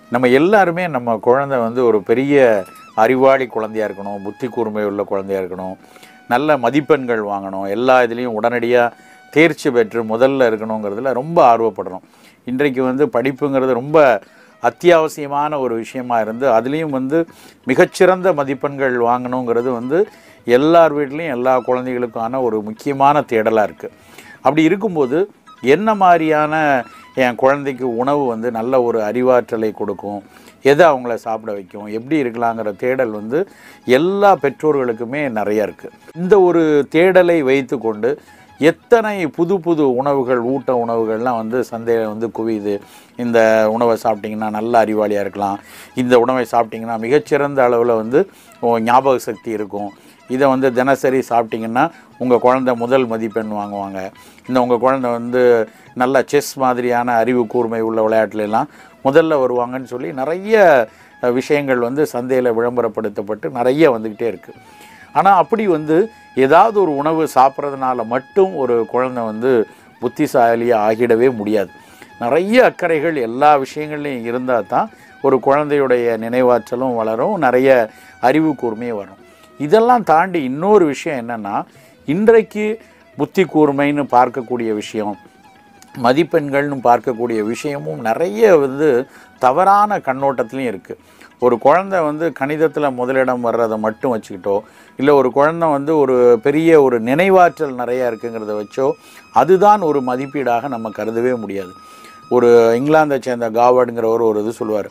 நம்ம எல்லாருமே நம்ம குழந்தை வந்து ஒரு பெரிய அறிவாளி குழந்தையாக இருக்கணும், புத்தி கூர்மை உள்ள குழந்தையாக இருக்கணும், நல்ல மதிப்பெண்கள் வாங்கணும், எல்லா இதுலேயும் உடனடியாக தேர்ச்சி பெற்று முதல்ல இருக்கணுங்கிறதுல ரொம்ப ஆர்வப்படுறோம். இன்றைக்கு வந்து படிப்புங்கிறது ரொம்ப அத்தியாவசியமான ஒரு விஷயமா இருந்து அதுலேயும் வந்து மிகச்சிறந்த மதிப்பெண்கள் வாங்கணுங்கிறது வந்து எல்லார் வீட்லேயும் எல்லா குழந்தைகளுக்கான ஒரு முக்கியமான தேடலாக இருக்குது. அப்படி இருக்கும்போது என்ன மாதிரியான என் குழந்தைக்கு உணவு வந்து நல்ல ஒரு அறிவாற்றலை கொடுக்கும், எதை அவங்கள சாப்பிட வைக்கும், எப்படி இருக்கலாங்கிற தேடல் வந்து எல்லா பெற்றோர்களுக்குமே நிறைய இருக்குது. இந்த ஒரு தேடலை வைத்து கொண்டு எத்தனை புது புது உணவுகள், ஊட்ட உணவுகள்லாம் வந்து சந்தையில் வந்து குவியுது. இந்த உணவை சாப்பிட்டிங்கன்னா நல்ல அறிவாளியாக இருக்கலாம், இந்த உணவை சாப்பிட்டிங்கன்னா மிகச்சிறந்த அளவில் வந்து ஞாபக சக்தி இருக்கும், இதை வந்து தினசரி சாப்பிட்டிங்கன்னா உங்கள் குழந்தை முதல் மதிப்பெண் வாங்குவாங்க, இந்த உங்கள் குழந்தை வந்து நல்ல செஸ் மாதிரியான அறிவு கூர்மை உள்ள விளையாட்டுலாம் முதல்ல வருவாங்கன்னு சொல்லி நிறைய விஷயங்கள் வந்து சந்தையில் விளம்பரப்படுத்தப்பட்டு நிறைய வந்துக்கிட்டே இருக்குது. ஆனால் அப்படி வந்து ஏதாவது ஒரு உணவு சாப்பிட்றதுனால மட்டும் ஒரு குழந்தை வந்து புத்திசாலியாக ஆகிடவே முடியாது. நிறைய அக்கறைகள் எல்லா விஷயங்கள்லையும் இருந்தால் தான் ஒரு குழந்தையுடைய நினைவாற்றலும் வளரும், நிறைய அறிவு கூர்மையும் வரும். இதெல்லாம் தாண்டி இன்னொரு விஷயம் என்னென்னா, இன்றைக்கு புத்தி கூர்மைன்னு பார்க்கக்கூடிய விஷயம், மதிப்பெண்கள்னு பார்க்கக்கூடிய விஷயமும் நிறைய வந்து தவறான கண்ணோட்டத்துலேயும் இருக்குது. ஒரு குழந்தை வந்து கணிதத்தில் முதலிடம் வர்றதை மட்டும் வச்சுக்கிட்டோ, இல்லை ஒரு குழந்தை வந்து ஒரு பெரிய ஒரு நினைவாற்றல் நிறையா இருக்குங்கிறத வச்சோ அதுதான் ஒரு மதிப்பீடாக நம்ம கருதவே முடியாது. ஒரு இங்கிலாந்தை சேர்ந்த காவர்டுங்கிறவர் ஒரு இது சொல்லுவார்,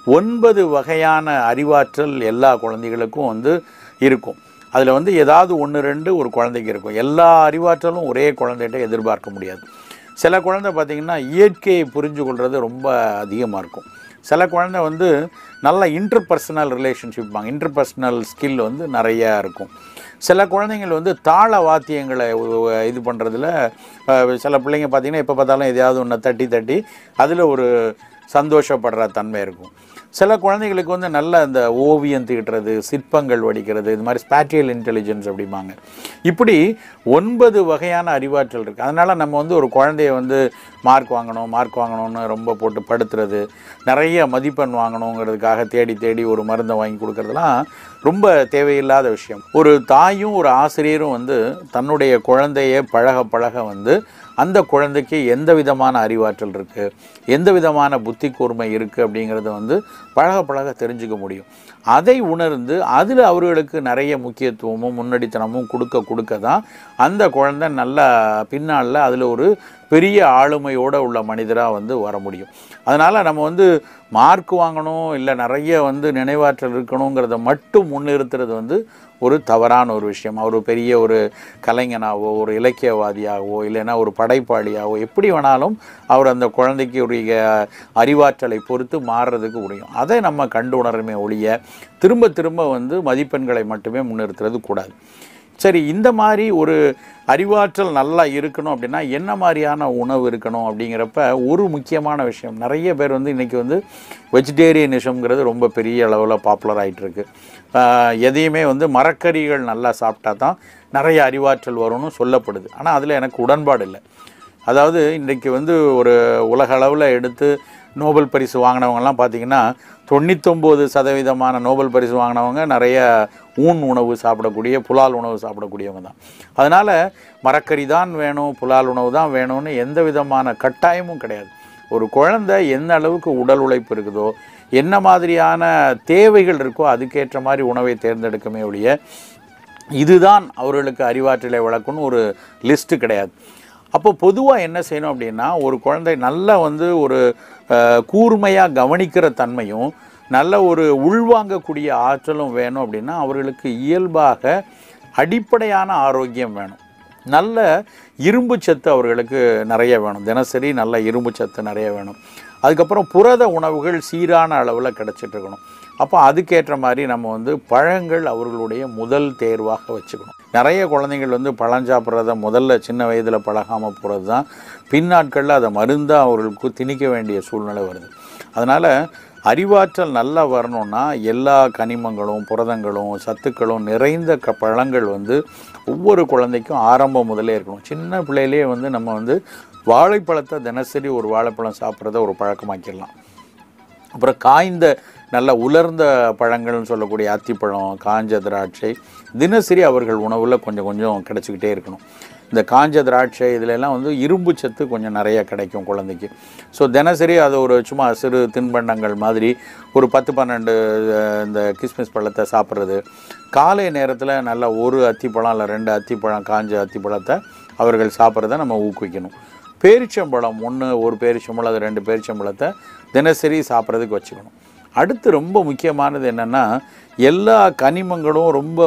9 வகையான அறிவாற்றல் எல்லா குழந்தைகளுக்கும் வந்து இருக்கும். அதில் வந்து ஏதாவது 1, 2 ஒரு குழந்தைக்கு இருக்கும். எல்லா அறிவாற்றலும் ஒரே குழந்தைகிட்ட எதிர்பார்க்க முடியாது. சில குழந்தை பார்த்திங்கன்னா இயற்கையை புரிஞ்சு கொள்வது ரொம்ப அதிகமாக இருக்கும். சில குழந்தை வந்து நல்ல இன்டர்பர்சனல் ரிலேஷன்ஷிப், இன்டர்பர்சனல் ஸ்கில் வந்து நிறையா இருக்கும். சில குழந்தைங்கள் வந்து தாள வாத்தியங்களை இது பண்ணுறதுல சில பிள்ளைங்க பார்த்திங்கன்னா எப்போ பார்த்தாலும் எதையாவது ஒன்று தட்டி தட்டி அதில் ஒரு சந்தோஷப்படுற தன்மை இருக்கும். சில குழந்தைகளுக்கு வந்து நல்ல இந்த ஓவியம் தீட்டுறது, சிற்பங்கள் வடிக்கிறது, இது மாதிரி ஸ்பேட்டியல் இன்டெலிஜென்ஸ் அப்படிம்பாங்க. இப்படி 9 வகையான அறிவாற்றல் இருக்குது. அதனால் நம்ம வந்து ஒரு குழந்தைய வந்து மார்க் வாங்கணும்னு ரொம்ப போட்டு படுத்துறது, நிறைய மதிப்பெண் வாங்கணுங்கிறதுக்காக தேடி தேடி ஒரு மருந்தை வாங்கி கொடுக்கறதுலாம் ரொம்ப தேவையில்லாத விஷயம். ஒரு தாயும் ஒரு ஆசிரியரும் வந்து தன்னுடைய குழந்தைய பழக வந்து அந்த குழந்தைக்கு எந்த விதமான அறிவாற்றல் இருக்குது, எந்த விதமான புத்தி கூர்மை இருக்குது அப்படிங்கிறத வந்து பழக தெரிஞ்சுக்க முடியும். அதை உணர்ந்து அதில் அவர்களுக்கு நிறைய முக்கியத்துவமும் முன்னடித்தனமும் கொடுக்க தான் அந்த குழந்தை நல்ல பின்னால் அதில் ஒரு பெரிய ஆளுமையோடு உள்ள மனிதராக வந்து வர முடியும். அதனால் நம்ம வந்து மார்க் வாங்கணும், இல்லை நிறைய வந்து நினைவாற்றல் இருக்கணுங்கிறத மட்டும் முன்னிறுத்துறது வந்து ஒரு தவறான ஒரு விஷயம். அவர் பெரிய ஒரு கலைஞனாகவோ, ஒரு இலக்கியவாதியாகவோ, இல்லைன்னா ஒரு படைப்பாளியாகவோ எப்படி வேணாலும் அவர் அந்த குழந்தைக்கு உரிய அறிவாற்றலை பொறுத்து மாறுறதுக்கு முடியும். அதை நம்ம கண்டு உணரமே ஒழிய திரும்ப வந்து மதிப்பெண்களை மட்டுமே முன்னிறுத்துறது கூடாது. சரி, இந்த மாதிரி ஒரு அறிவாற்றல் நல்லா இருக்கணும் அப்படின்னா என்ன மாதிரியான உணவு இருக்கணும் அப்படிங்கிறப்ப ஒரு முக்கியமான விஷயம், நிறைய பேர் வந்து இன்றைக்கி வந்து வெஜிடேரியனிசம்ங்கிறது ரொம்ப பெரிய அளவில் பாப்புலர் ஆகிட்டுருக்கு. எதையுமே வந்து மரக்கறிகள் நல்லா சாப்பிட்டா தான் நிறைய அறிவாற்றல் வரும்னு சொல்லப்படுது. ஆனால் அதில் எனக்கு உடன்பாடு இல்லை. அதாவது இன்றைக்கி வந்து ஒரு உலக அளவில் எடுத்து நோபல் பரிசு வாங்கினவங்கலாம் பார்த்திங்கன்னா 99% நோபல் பரிசு வாங்கினவங்க நிறைய உணவு சாப்பிடக்கூடிய, புலால் உணவு சாப்பிடக்கூடியவங்க தான். அதனால் மரக்கறி தான் வேணும், புலால் உணவு தான் வேணும்னு எந்த விதமான கட்டாயமும் கிடையாது. ஒரு குழந்தை எந்த அளவுக்கு உடல் உழைப்பு இருக்குதோ, என்ன மாதிரியான தேவைகள் இருக்கோ அதுக்கேற்ற மாதிரி உணவை தேர்ந்தெடுக்கமே ஒழிய இதுதான் அவர்களுக்கு அறிவாற்றலை வளர்க்கணும்னு ஒரு லிஸ்ட்டு கிடையாது. அப்போ பொதுவாக என்ன செய்யணும் அப்படின்னா, ஒரு குழந்தை நல்லா வந்து ஒரு கூர்மையாக கவனிக்கிற தன்மையும் நல்ல ஒரு உள்வாங்கக்கூடிய ஆற்றலும் வேணும் அப்படின்னா அவர்களுக்கு இயல்பாக அடிப்படையான ஆரோக்கியம் வேணும். நல்ல இரும்பு சத்து அவர்களுக்கு நிறைய வேணும், தினசரி நல்ல இரும்பு சத்து நிறைய வேணும். அதுக்கப்புறம் புரத உணவுகள் சீரான அளவில் கிடச்சிட்ருக்கணும். அப்போ அதுக்கேற்ற மாதிரி நம்ம வந்து பழங்கள் அவர்களுடைய முதல் தேர்வாக வச்சுக்கணும். நிறைய குழந்தைகள் வந்து பழம் சாப்பிட்றத முதல்ல சின்ன வயதில் பழகாமல் போகிறது தான் பின்னாட்களில் அதை மருந்தாக அவர்களுக்கு திணிக்க வேண்டிய சூழ்நிலை வருது. அதனால் அறிவாற்றல் நல்லா வரணும்னா எல்லா கனிமங்களும் புரதங்களும் சத்துக்களும் நிறைந்த பழங்கள் வந்து ஒவ்வொரு குழந்தைக்கும் ஆரம்பம் முதலே இருக்கணும். சின்ன பிள்ளையிலே வந்து நம்ம வந்து வாழைப்பழத்தை தினசரி ஒரு வாழைப்பழம் சாப்பிட்றத ஒரு பழக்கமாக்கிடலாம். அப்புறம் காய்ந்த நல்ல உலர்ந்த பழங்கள்னு சொல்லக்கூடிய அத்திப்பழம், காஞ்ச திராட்சை தினசரி அவர்கள் உணவில் கொஞ்சம் கொஞ்சம் கிடச்சிக்கிட்டே இருக்கணும். இந்த காஞ்ச திராட்சை இதிலெல்லாம் வந்து இரும்பு சத்து கொஞ்சம் நிறைய கிடைக்கும் குழந்தைக்கு. ஸோ தினசரி அது ஒரு சும்மா சிறு தின்பண்டங்கள் மாதிரி ஒரு 10-12 இந்த கிஸ்மிஸ் பழத்தை சாப்பிட்றது, காலை நேரத்தில் நல்ல ஒரு அத்திப்பழம் இல்லை 2 அத்திப்பழம் காஞ்ச அத்திப்பழத்தை அவர்கள் சாப்பிட்றத நம்ம ஊக்குவிக்கணும். பேரிச்சம்பழம் ஒரு பேரிச்சம்பழம் அது 2 பேரிச்சம்பழத்தை தினசரி சாப்பிட்றதுக்கு வச்சுக்கணும். அடுத்து ரொம்ப முக்கியமானது என்னென்னா, எல்லா கனிமங்களும் ரொம்ப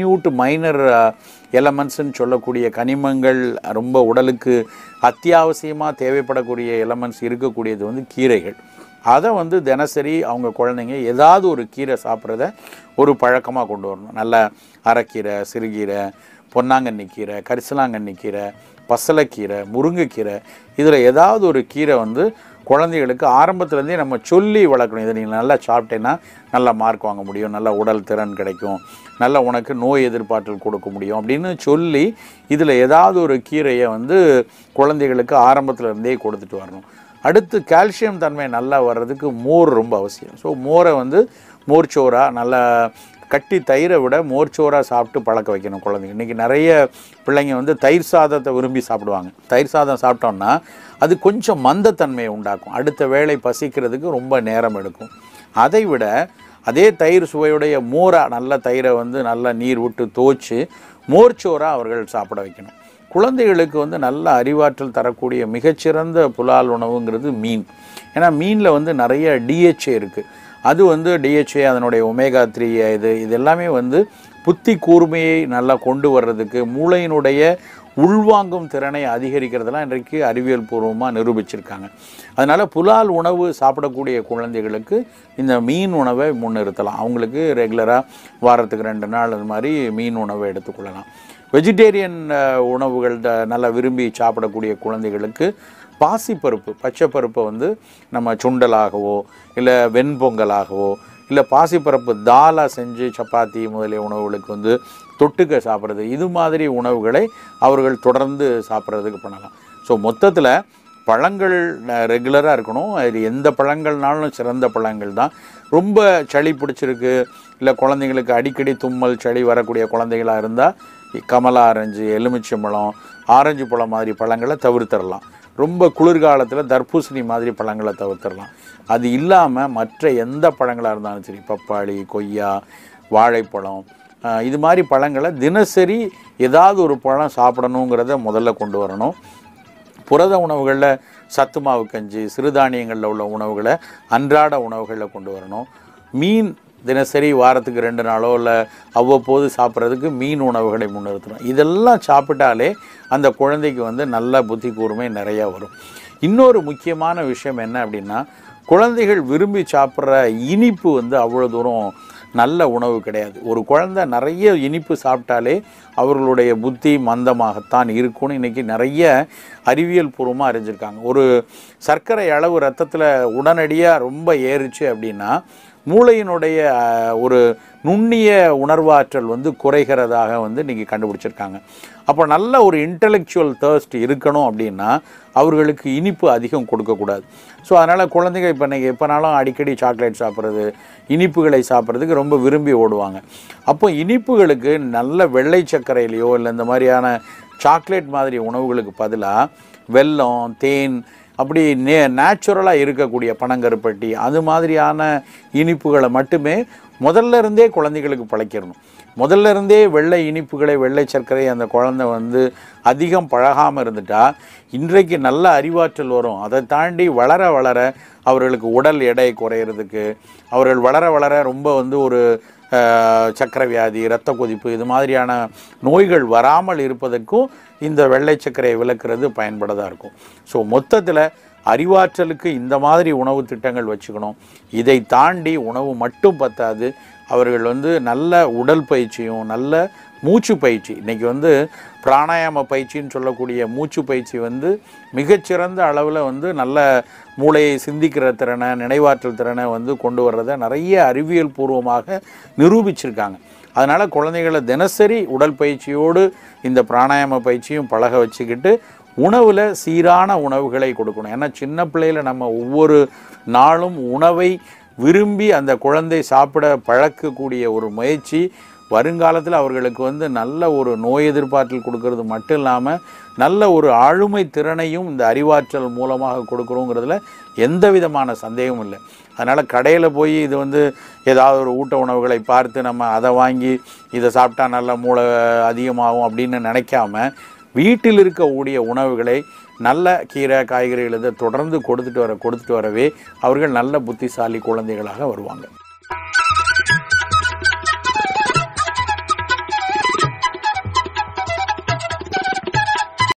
மைனர் எலமெண்ட்ஸ்ன்னு சொல்லக்கூடிய கனிமங்கள் ரொம்ப உடலுக்கு அத்தியாவசியமாக தேவைப்படக்கூடிய எலமெண்ட்ஸ் இருக்கக்கூடியது வந்து கீரைகள். அதை வந்து தினசரி அவங்க குழந்தைங்க ஏதாவது ஒரு கீரை சாப்பிட்றத ஒரு பழக்கமாக கொண்டு வரணும். நல்ல அரைக்கீரை, சிறுகீரை, பொன்னாங்கண்ணி கீரை, கரிசலாங்கண்ணி கீரை, பசலைக்கீரை, முருங்கைக்கீரை, இதில் ஏதாவது ஒரு கீரை வந்து குழந்தைகளுக்கு ஆரம்பத்துலேருந்தே நம்ம சொல்லி வளர்க்கணும். இதை நீங்கள் நல்லா சாப்பிட்டேன்னா நல்லா மார்க் வாங்க முடியும், நல்ல உடல் திறன் கிடைக்கும், நல்ல உனக்கு நோய் எதிர்ப்பாற்றல் கொடுக்க முடியும் அப்படின்னு சொல்லி இதில் ஏதாவது ஒரு கீரையை வந்து குழந்தைகளுக்கு ஆரம்பத்துலேருந்தே கொடுத்துட்டு வரணும். அடுத்து கால்சியம் தன்மை நல்லா வர்றதுக்கு மோர் ரொம்ப அவசியம். ஸோ மோரை வந்து மோர்ச்சோறாக நல்லா கட்டி தயிரை விட மோர்ச்சோறாக சாப்பிட்டு பழக்க வைக்கணும் குழந்தைங்க. இன்றைக்கி நிறைய பிள்ளைங்க வந்து தயிர் சாதத்தை விரும்பி சாப்பிடுவாங்க. தயிர் சாதம் சாப்பிட்டோம்னா அது கொஞ்சம் மந்தத்தன்மையை உண்டாக்கும், அடுத்த வேளை பசிக்கிறதுக்கு ரொம்ப நேரம் எடுக்கும். அதை விட அதே தயிர் சுவையுடைய மோராக நல்ல தயிரை வந்து நல்லா நீர் விட்டு தோய்ச்சி மோர்ச்சோறாக அவர்கள் சாப்பிட வைக்கணும். குழந்தைகளுக்கு வந்து நல்ல அறிவாற்றல் தரக்கூடிய மிகச்சிறந்த புலால் உணவுங்கிறது மீன். ஏன்னா மீனில் வந்து நிறைய டிஹெச்ஏ இருக்குது. அது வந்து டிஹெச்ஏ அதனுடைய ஒமேகா 3 இது எல்லாமே வந்து புத்தி கூர்மையை நல்லா கொண்டு வர்றதுக்கு, மூளையினுடைய உள்வாங்கும் திறனை அதிகரிக்கிறதெல்லாம் இன்றைக்கு அறிவியல் பூர்வமாக நிரூபிச்சிருக்காங்க. அதனால் புலால் உணவு சாப்பிடக்கூடிய குழந்தைகளுக்கு இந்த மீன் உணவை முன்னிறுத்தலாம். அவங்களுக்கு ரெகுலராக வாரத்துக்கு 2 நாள் அது மாதிரி மீன் உணவை எடுத்துக்கொள்ளலாம். வெஜிடேரியன் உணவுகள் நல்லா விரும்பி சாப்பிடக்கூடிய குழந்தைகளுக்கு பாசிப்பருப்பு, பச்சைப்பருப்பை வந்து நம்ம சுண்டலாகவோ இல்லை வெண்பொங்கலாகவோ இல்லை பாசிப்பருப்பு தாலாக செஞ்சு சப்பாத்தி முதலிய உணவுகளுக்கு வந்து தொட்டுக்க சாப்பிட்றது, இது மாதிரி உணவுகளை அவர்கள் தொடர்ந்து சாப்பிட்றதுக்கு பண்ணலாம். ஸோ மொத்தத்தில் பழங்கள் ரெகுலராக இருக்கணும். அது எந்த பழங்கள்னாலும் சிறந்த பழங்கள் தான். ரொம்ப சளி பிடிச்சிருக்கு இல்லை குழந்தைங்களுக்கு அடிக்கடி தும்மல் சளி வரக்கூடிய குழந்தைகளாக இருந்தால் கமலா ஆரஞ்சு, எலுமிச்சம்பழம், ஆரஞ்சு பழம் மாதிரி பழங்களை தவிர்த்திடலாம். ரொம்ப குளிர்காலத்தில் தர்பூசணி மாதிரி பழங்களை தவிர்த்திடலாம். அது இல்லாமல் மற்ற எந்த பழங்களாக இருந்தாலும் சரி, பப்பாளி, கொய்யா, வாழைப்பழம், இது மாதிரி பழங்களை தினசரி ஏதாவது ஒரு பழம் சாப்பிடணுங்கிறத முதல்ல கொண்டு வரணும். புரத உணவுகளில் சத்து மாவு கஞ்சி, சிறுதானியங்களில் உள்ள உணவுகளை அன்றாட உணவுகளில் கொண்டு வரணும். மீன் தினசரி வாரத்துக்கு 2 நாளோ இல்லை அவ்வப்போது சாப்பிட்றதுக்கு மீன் உணவுகளை முன்னிறுத்தணும். இதெல்லாம் சாப்பிட்டாலே அந்த குழந்தைக்கு வந்து நல்ல புத்தி கூர்மை நிறையா வரும். இன்னொரு முக்கியமான விஷயம் என்ன அப்படின்னா, குழந்தைகள் விரும்பி சாப்பிட்ற இனிப்பு வந்து அவ்வளோ தூரம் நல்ல உணவு கிடையாது. ஒரு குழந்தை நிறைய இனிப்பு சாப்பிட்டாலே அவர்களுடைய புத்தி மந்தமாகத்தான் இருக்கும்னு இன்றைக்கி நிறைய அறிவியல் பூர்வமாக அறிஞ்சிருக்காங்க. ஒரு சர்க்கரை அளவு ரத்தத்தில் உடனடியாக ரொம்ப ஏறிச்சு அப்படின்னா மூளையினுடைய ஒரு நுண்ணிய உணர்வாற்றல் வந்து குறைகிறதாக வந்து இன்றைக்கி கண்டுபிடிச்சிருக்காங்க. அப்போ நல்ல ஒரு இன்டலெக்சுவல் தர்ஸ்ட் இருக்கணும் அப்படின்னா அவர்களுக்கு இனிப்பு அதிகம் கொடுக்கக்கூடாது. ஸோ அதனால் குழந்தைங்க இப்போ இன்றைக்கி எப்போனாலும் அடிக்கடி சாக்லேட் சாப்பிட்றது, இனிப்புகளை சாப்பிட்றதுக்கு ரொம்ப விரும்பி ஓடுவாங்க. அப்போ இனிப்புகளுக்கு நல்ல வெள்ளை சர்க்கரையிலையோ இல்லை இந்த மாதிரியான சாக்லேட் மாதிரி உணவுகளுக்கு பதிலாக வெல்லம், தேன், அப்படி நேச்சுரலாக இருக்கக்கூடிய பனங்கருப்பட்டி அது மாதிரியான இனிப்புகளை மட்டுமே முதல்ல இருந்தே குழந்தைகளுக்கு பழக்கிடணும். முதல்ல இருந்தே வெள்ளை இனிப்புகளை, வெள்ளை சர்க்கரை அந்த குழந்தை வந்து அதிகம் பழகாமல் இருந்துட்டால் இன்றைக்கு நல்ல அறிவாற்றல் வரும். அதை தாண்டி வளர வளர அவர்களுக்கு உடல் எடை குறையிறதுக்கு, அவர்கள் வளர வளர ரொம்ப வந்து ஒரு சர்க்கரை வியாதி, இரத்த கொதிப்பு இது மாதிரியான நோய்கள் வராமல் இருப்பதற்கும் இந்த வெள்ளை சர்க்கரையை விளக்குறது பயன்படதாக இருக்கும். ஸோ மொத்தத்தில் அறிவாற்றலுக்கு இந்த மாதிரி உணவு திட்டங்கள் வச்சுக்கணும். இதை தாண்டி உணவு மட்டும் பத்தாது, அவர்கள் வந்து நல்ல உடல் பயிற்சியும் நல்ல மூச்சு பயிற்சி, இன்றைக்கி வந்து பிராணாயாம பயிற்சின்னு சொல்லக்கூடிய மூச்சு பயிற்சி வந்து மிகச்சிறந்த அளவில் வந்து நல்ல மூளையை சிந்திக்கிற திறனை, நினைவாற்றல் திறனை வந்து கொண்டு வர்றதை நிறைய அறிவியல் பூர்வமாக நிரூபிச்சிருக்காங்க. அதனால் குழந்தைகளை தினசரி உடல் பயிற்சியோடு இந்த பிராணாயாம பயிற்சியும் பழக வச்சுக்கிட்டு உணவில் சீரான உணவுகளை கொடுக்கணும். ஏன்னா சின்ன பிள்ளையில் நம்ம ஒவ்வொரு நாளும் உணவை விரும்பி அந்த குழந்தை சாப்பிட பழக்கக்கூடிய ஒரு முயற்சி வருங்காலத்தில் அவர்களுக்கு வந்து நல்ல ஒரு நோய் எதிர்ப்பாற்றல் கொடுக்கறது மட்டும் இல்லாமல் நல்ல ஒரு ஆளுமை திறனையும் இந்த அறிவாற்றல் மூலமாக கொடுக்குறோங்கிறதுல எந்த விதமான சந்தேகமும் இல்லை. அதனால் கடையில் போய் இது வந்து ஏதாவது ஒரு ஊட்ட உணவுகளை பார்த்து நம்ம அதை வாங்கி இதை சாப்பிட்டா நல்ல மூளை அதிகமாகும் அப்படின்னு நினைக்காம வீட்டில் இருக்கக்கூடிய உணவுகளை நல்ல கீரை காய்கறிகள் இதை தொடர்ந்து கொடுத்துட்டு வரவே அவர்கள் நல்ல புத்திசாலி குழந்தைகளாக வருவாங்க.